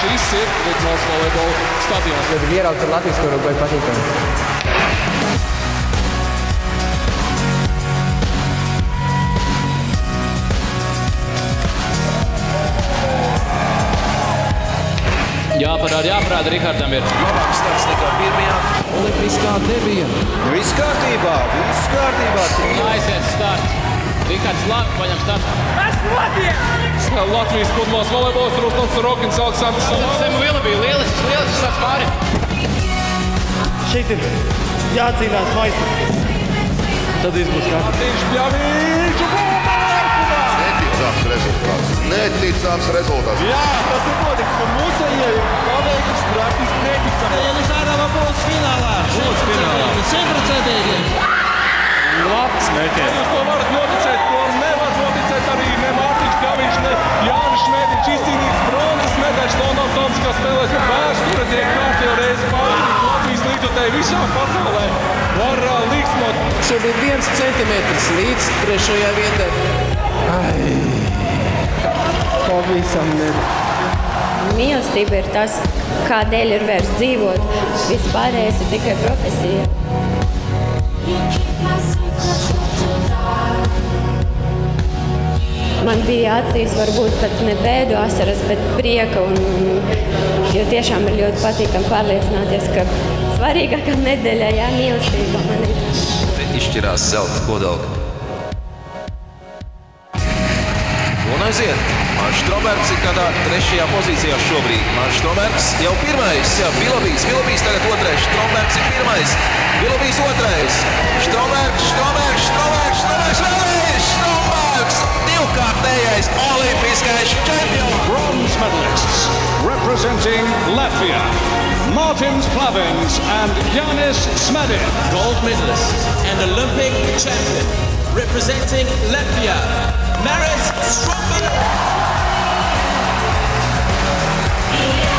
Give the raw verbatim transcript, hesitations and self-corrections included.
šis ir Vidmales volejbola stadions. Tad ieraugt ar Latvijas karogu vai patīkami? Jāparāda, jāparāda, Rihardam ir. Labāks starts nekā pirmajā. Olimpiskā debija. Viss kārtībā, viss kārtībā. Aiziet starts. Rihards labi, paņem startu. Mēs notiek! Latvijas futbols volejbols, Ruslans Rokins, Aleksandrs Salovs. Semu Vila bija lielisks, lielisks starts pāri. Šeit ir jācīnās maistri. Tad izbūs kā. Mārtiņš Bļaviņš un Bumārkumā! Neticāms rezultāts. Neticāms rezultāts. Jā, tas ir notiks, ka mūsējie ir paveikts praktiski neticami. Elizārava būs finālā. Būs finālā. Simtprocentīgi. Labs mēķēns. Jūs to varat noticēt, to nevar noticēt arī ne Mārtiņš Bļaviņš, ne Jānis Šmētiņš. Izcīnīts bronzas medaļas Londonskā spēlēs, ka vēsture tiek kārtībā reizi pārīt Latvijas līdzjutēji visā pasaulē. Var līksmot. Šobrīd viens centimetrs līdz trešajā vietā. Ai, pavisam ne. Mīlestība ir tas, kādēļ ir vērts dzīvot. Vispārējais ir tikai profesija. Man bija acīs varbūt pat ne bēdu asaras, bet prieka. Un, jo tiešām ir ļoti patīkami pārliecināties, ka svarīgākā medaļā, jā, mīlestība man ir. Izšķirās zelta kodolka. Un aiziet. Mārš Strombergs ir kādā trešajā pozīcijā šobrīd. Mārš Strombergs jau pirmais. Jā, Vilabīs. Vilabīs tagad otrais. Strombergs ir pirmais. Vilabīs otrais. Strombergs, Strombergs, Strombergs, Strombergs, vēlreiz! Strombergs! Divkārtējais olimpiskais čempions! Bronze medalists representing Latvia, Martins Plavins and Jānis Smēdis. Gold medalist and Olympic champion representing Latvia, Maris Stromberg.